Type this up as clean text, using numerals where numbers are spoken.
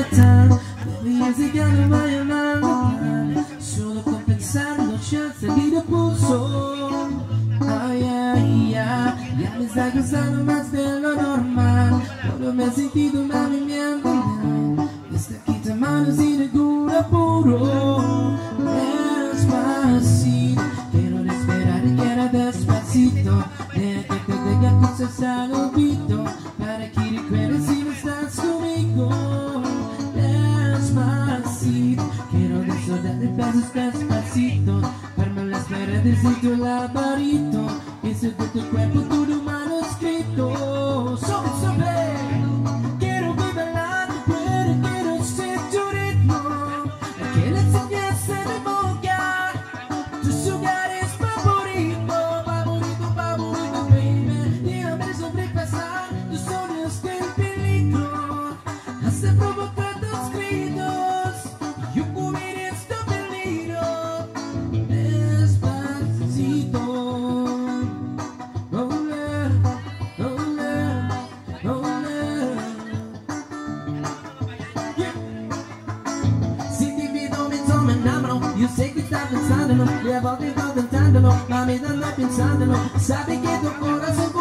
realtà. Devi che non voglio mai, solo con pensarlo c'è salire pulso. Oh yeah, yeah, ya mi está gustando más de lo normal. No me he sentido movimiento, esta quita manos y de cura puro. Despacito, quiero respirar y quiero despacito. Deja que te diga cosas al oído, para que recuerdes si no estás conmigo. Despacito, quiero desnudar de besos despacito, verme en las paredes y tu laberinto, y ser de tu cuerpo todo manuscrito. Sobre, sobre, quiero vivir la mujer, quiero ser tu ritmo, que le enseñaste de boca, tus lugares favoritos, favorito, favorito, baby. Déjame sobrepasar tus sueños del peligro, hasta provocar tus gritos, y yo cubrir este peligro. Despacito, ole, ole, ole. Yeah. Si ti vedo mentre me innamoro, io sé che stai pensándolo, e a volte sto tentándolo, ma mi danno pensándolo. Sabe que tu corazón